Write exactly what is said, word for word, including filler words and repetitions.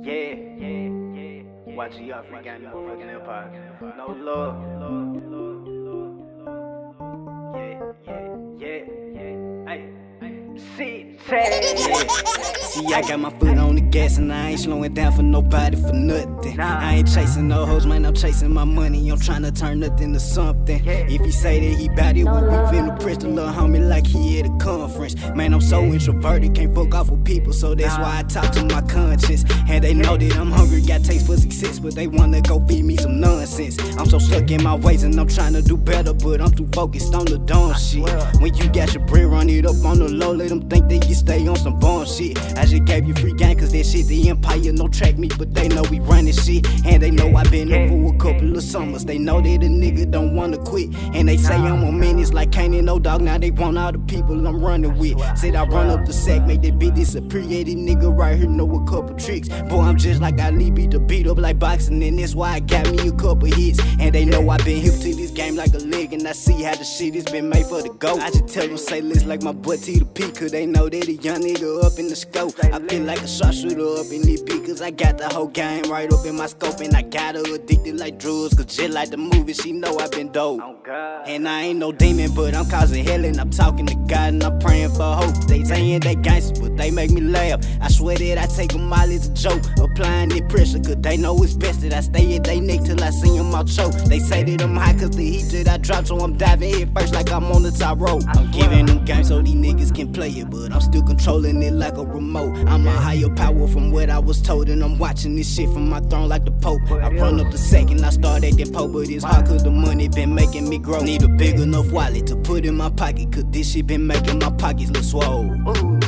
Yeah, yeah, yeah. Y G R free gang, motherfucking empire. No love. Yeah, yeah, yeah. Hey, see, See, I got my foot on the gas and I ain't slowing down for nobody for nothing. I ain't chasing no hoes, man, I'm chasing my money. I'm trying to turn nothing to something. If he say that he bout it, we we finna press the little homie like he at a conference. Man, I'm so introverted, can't fuck off with people, so that's why I talk to my conscience. And they know that I'm hungry, got taste for success, but they wanna go feed me some nonsense. I'm so stuck in my ways and I'm trying to do better, but I'm too focused on the dumb shit. When you got your bread, run it up on the low, let them think that you stay on some bomb shit. I just gave you free game cause that shit the empire no track me, but they know we running shit. And they know I been up for a couple of summers. They know that a nigga don't wanna quit. And they say I'm a menace like Kane and no dog. Now they want all the people I'm running with. Said I run up the sack, make that bitch disappear. The nigga right here know a couple tricks. Boy, I'm just like Ali, beat the beat up like boxing, and that's why I got me a couple hits. And they know I been hip to this game like a leg, and I see how the shit has been made for the go. I just tell them say list like my butt T the P, cause they know that a young nigga up in the scope. I feel like a sharpshooter up in this beat, cause I got the whole game right up in my scope. And I got her addicted like drugs, cause just like the movie, she know I been dope. And I ain't no demon, but I'm causing hell, and I'm talking to God and I'm praying for hope. They saying they gangsters, but they make me laugh. I swear that I take them all as a joke, applying the pressure, cause they know it's best that I stay at they neck till I see them all choke. They say that I'm high cause the heat that I drop, so I'm diving head first like I'm on the top rope. I'm giving them games so these niggas can play it, but I'm still controlling it like a remote. I'm a higher power from what I was told, and I'm watching this shit from my throne like the Pope. I run up the second, I start acting po, but it's hard cause the money been making me grow. Need a big enough wallet to put in my pocket, cause this shit been making my pockets look swole.